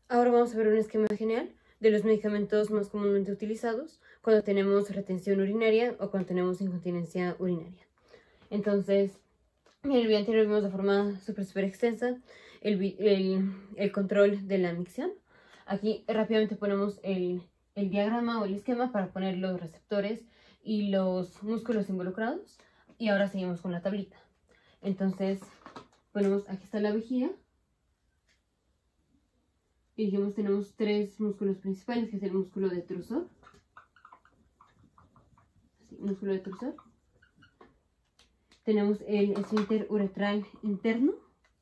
Ahora vamos a ver un esquema general de los medicamentos más comúnmente utilizados cuando tenemos retención urinaria o cuando tenemos incontinencia urinaria. Entonces, en el video anterior vimos de forma súper extensa el control de la micción. Aquí rápidamente ponemos el diagrama o el esquema para poner los receptores y los músculos involucrados. Y ahora seguimos con la tablita. Entonces, ponemos, aquí está la vejiga. Y dijimos, tenemos tres músculos principales, que es el músculo detrusor. Así, músculo detrusor. Tenemos el esfínter uretral interno.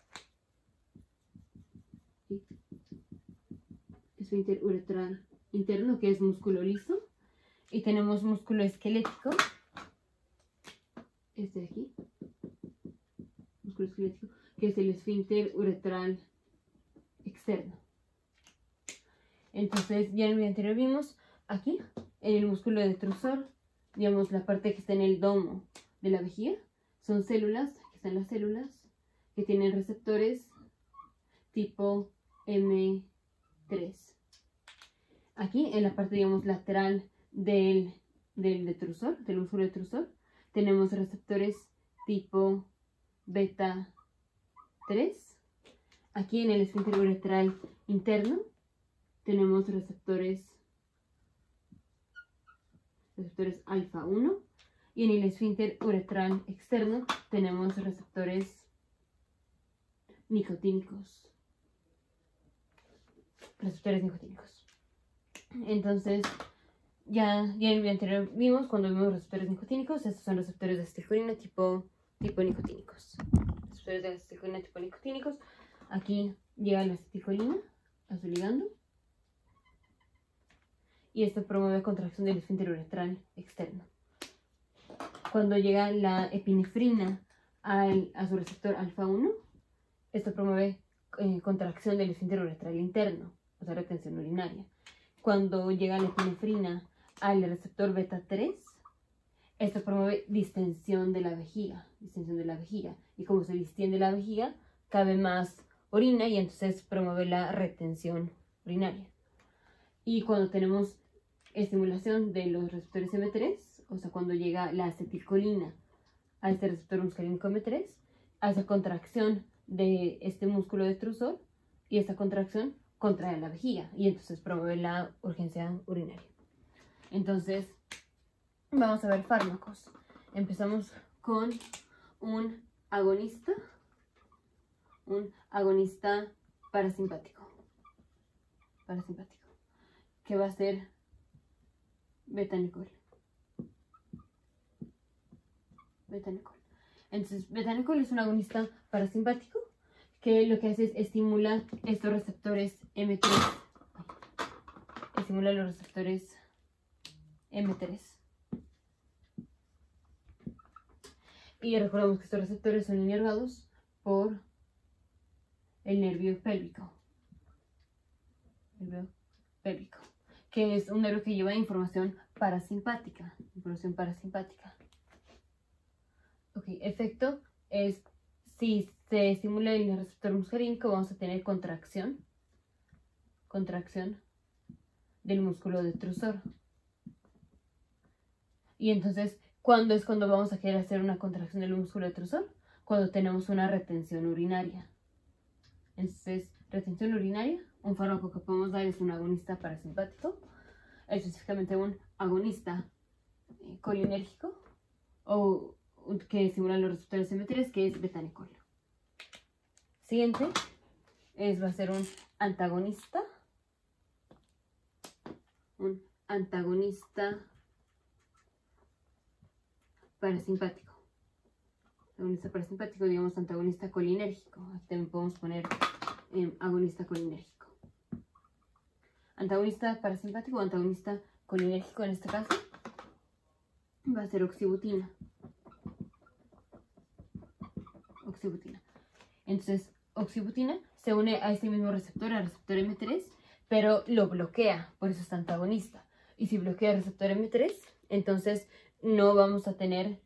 ¿Sí? Esfínter uretral interno, que es músculo liso. Y tenemos músculo esquelético. Este de aquí. Músculo esquelético, que es el esfínter uretral externo. Entonces, ya en el video anterior vimos aquí, en el músculo detrusor, digamos la parte que está en el domo de la vejiga, son células, aquí están las células, que tienen receptores tipo M3. Aquí, en la parte, digamos, lateral del detrusor, del músculo detrusor, tenemos receptores tipo beta 3. Aquí en el esfínter uretral interno tenemos receptores alfa 1 y en el esfínter uretral externo tenemos receptores nicotínicos. Entonces, ya en el video anterior vimos, cuando vimos receptores nicotínicos, estos son receptores de acetilcolina tipo nicotínicos. Receptores de acetilcolina tipo nicotínicos. Aquí llega la acetilcolina a su ligando. Y esto promueve contracción del esfínter uretral externo. Cuando llega la epinefrina a su receptor alfa 1, esto promueve contracción del esfínter uretral interno, o sea, retención urinaria. Cuando llega la epinefrina al receptor beta 3, esto promueve distensión de la vejiga. Y como se distiende la vejiga, cabe más orina y entonces promueve la retención urinaria. Y cuando tenemos estimulación de los receptores M3, o sea, cuando llega la acetilcolina a este receptor muscarínico M3, hace contracción de este músculo detrusor y esta contracción contrae la vejiga y entonces promueve la urgencia urinaria. Entonces, vamos a ver fármacos. Empezamos con un agonista parasimpático, que va a ser betanicol. Entonces, betanicol es un agonista parasimpático que lo que hace es estimular estos receptores M3. Estimula los receptores M3. Y recordemos que estos receptores son inervados por el nervio pélvico. Que es un nervio que lleva información parasimpática. Ok, efecto es, si se estimula el receptor muscarínico, vamos a tener contracción del músculo detrusor. Y entonces, ¿cuándo es cuando vamos a querer hacer una contracción del músculo detrusor? Cuando tenemos una retención urinaria. Entonces, retención urinaria, un fármaco que podemos dar es un agonista parasimpático, específicamente un agonista colinérgico o que estimula los receptores M3, que es betanicol. Siguiente va a ser un antagonista parasimpático. Agonista parasimpático, digamos antagonista colinérgico. Aquí también podemos poner agonista colinérgico. Antagonista parasimpático o antagonista colinérgico en este caso va a ser oxibutina. Entonces, oxibutina se une a este mismo receptor, al receptor M3, pero lo bloquea, por eso es antagonista. Y si bloquea el receptor M3, entonces no vamos a tener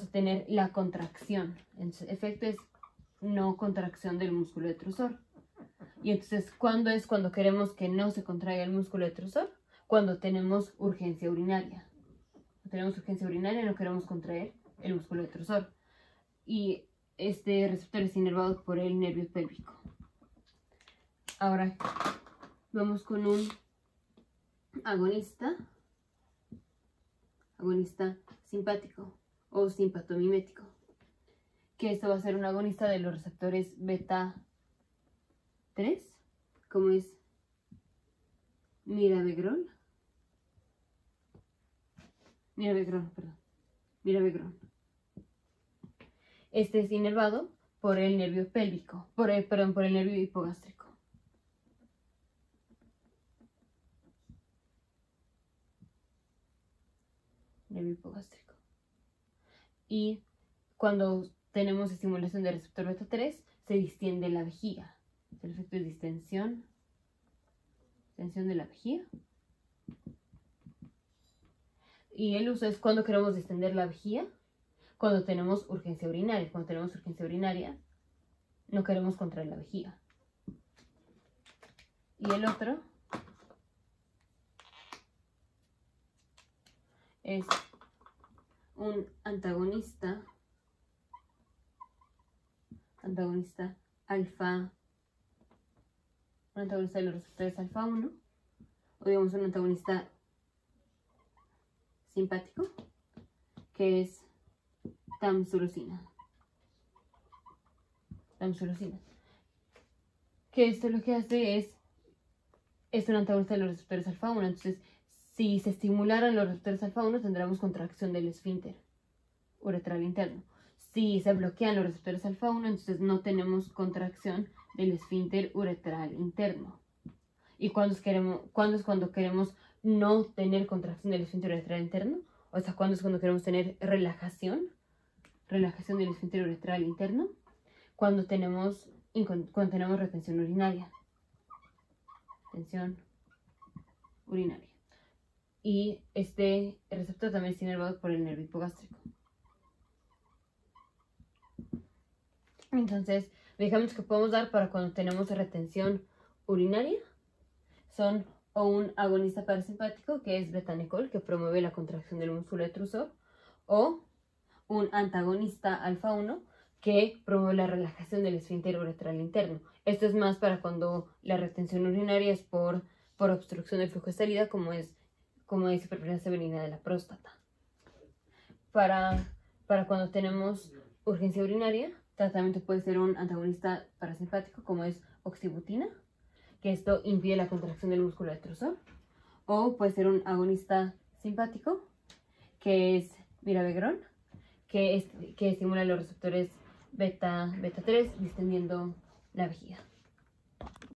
la contracción. Entonces, efecto es no contracción del músculo detrusor. Y entonces, ¿cuándo es cuando queremos que no se contraiga el músculo detrusor? Cuando tenemos urgencia urinaria. Cuando tenemos urgencia urinaria, no queremos contraer el músculo detrusor. Y este receptor es inervado por el nervio pélvico. Ahora vamos con un agonista simpático o simpatomimético, que esto va a ser un agonista de los receptores beta 3, como es mirabegrol. Este es inervado por el nervio pélvico, por el nervio hipogástrico. Nervio hipogástrico. Y cuando tenemos estimulación del receptor beta 3, se distiende la vejiga. El efecto es distensión de la vejiga. Y el uso es cuando queremos distender la vejiga, cuando tenemos urgencia urinaria. Cuando tenemos urgencia urinaria, no queremos contraer la vejiga. Y el otro es un antagonista alfa, un antagonista de los receptores alfa 1, o digamos un antagonista simpático, que es tamsulosina. Que esto lo que hace es un antagonista de los receptores alfa 1. Entonces, si se estimularan los receptores alfa 1, tendríamos contracción del esfínter uretral interno. Si se bloquean los receptores alfa 1, entonces no tenemos contracción del esfínter uretral interno. ¿Y cuándo es cuando queremos no tener contracción del esfínter uretral interno? O sea, ¿cuándo es cuando queremos tener relajación del esfínter uretral interno? Cuando tenemos retención urinaria. Y este receptor también está inervado por el nervio hipogástrico. Entonces, medicamentos que podemos dar para cuando tenemos retención urinaria son o un agonista parasimpático, que es betanecol, que promueve la contracción del músculo detrusor, o un antagonista alfa 1, que promueve la relajación del esfínter uretral interno. Esto es más para cuando la retención urinaria es por obstrucción del flujo de salida, como es hiperplasia benigna de la próstata. Para cuando tenemos urgencia urinaria, tratamiento puede ser un antagonista parasimpático, como es oxibutina, que esto impide la contracción del músculo detrusor, o puede ser un agonista simpático, que es mirabegrol, que estimula los receptores beta 3, distendiendo la vejiga.